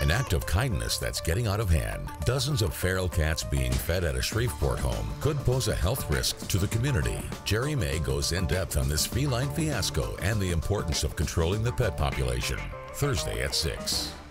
An act of kindness that's getting out of hand. Dozens of feral cats being fed at a Shreveport home could pose a health risk to the community. Jerry May goes in depth on this feline fiasco and the importance of controlling the pet population. Thursday at 6.